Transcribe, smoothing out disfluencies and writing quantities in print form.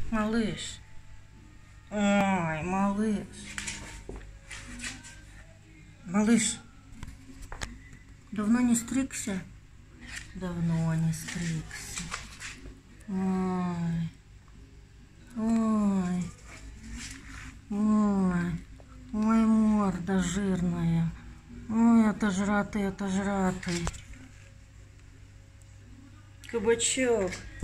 Малыш. Ой, малыш. Малыш. Давно не стригся? Давно не стригся. Ой. Ой. Ой. Ой, морда жирная. Ой, отожратый. Кабачок.